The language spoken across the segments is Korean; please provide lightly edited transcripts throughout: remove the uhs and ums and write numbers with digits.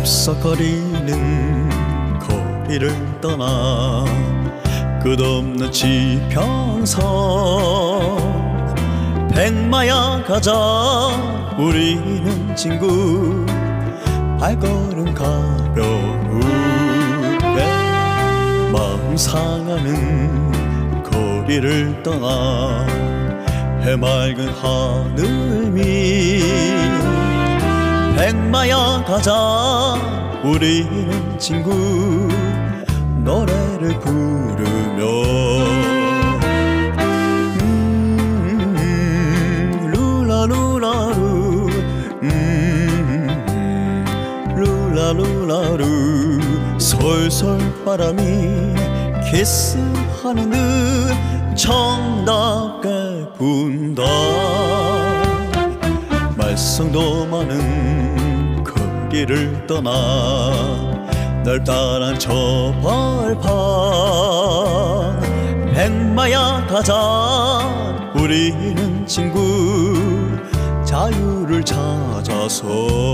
습석거리는 거리를 떠나 끝없는 지평선 백마야 가자 우리는 친구 발걸음 가벼우게 마음 상하는 거리를 떠나 해맑은 하늘 밑 백마야 가자 우리는 친구 노래를 부르며 룰라루라루 룰라루라루 솔솔 바람이 키스하는 듯 정답게 분다 말썽도 많은 거리를 떠나 널따란 저 벌판 백마야 가자 우리는 친구 자유를 찾아서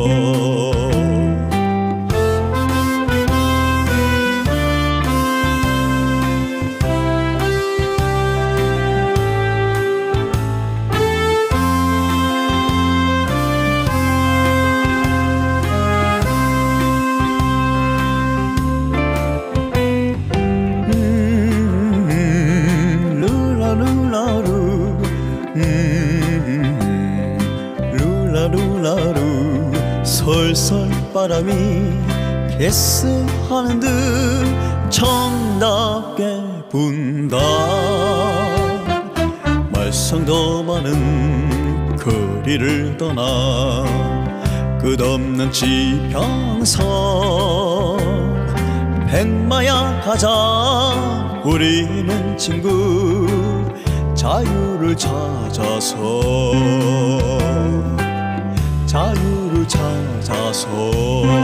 룰라루라루 솔솔 바람이 키스하는 듯 정답게 분다 말썽도 많은 거리를 떠나 끝없는 지평선 백마야 가자 우리는 친구 자유를 찾아서 자유를 찾아서